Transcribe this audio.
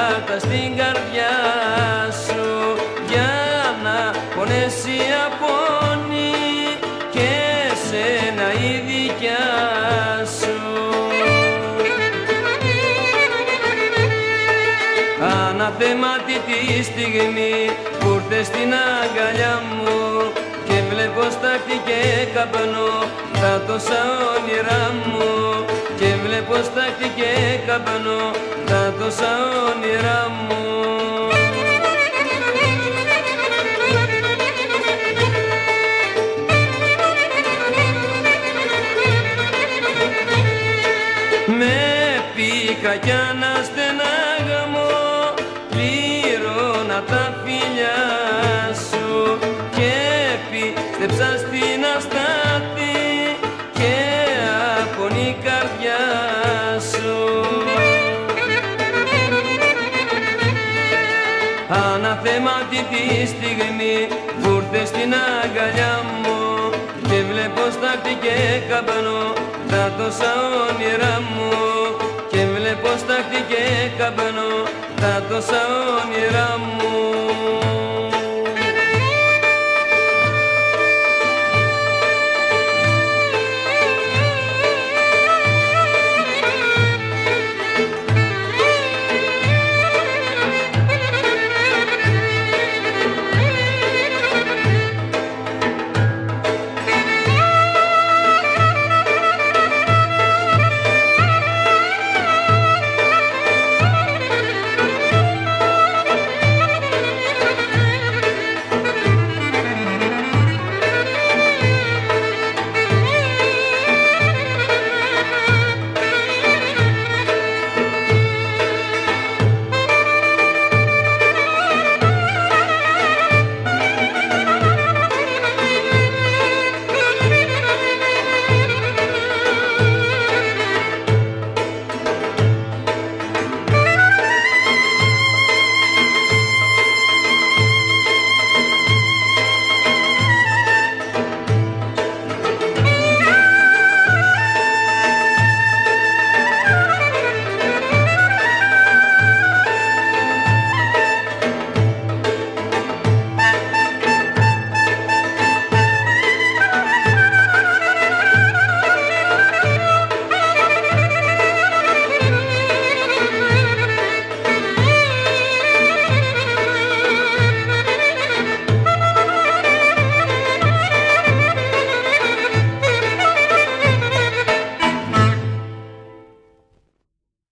κάρτα στην καρδιά σου για να πονέσει απόνη και σένα η δικιά σου. Αναθέματη τη στιγμή που ήρθες στην αγκαλιά μου και βλέπω στάχτη και καπνό τα τόσα όνειρά μου, και βλέπω στάχτη και καπνό τα τόσα όνειρά μου. Με πήκα κι αναστενάγμω, πλήρωνα τα φιλιά σου και πίστεψα στην αστάτη και απονή η καρδιά σου. Αναθέματη τη στιγμή που ήρθες στην αγκαλιά μου και βλέπω στάχτη και καπνό τα τόσα όνειρά μου, και βλέπω στάχτη και καπνό τα τόσα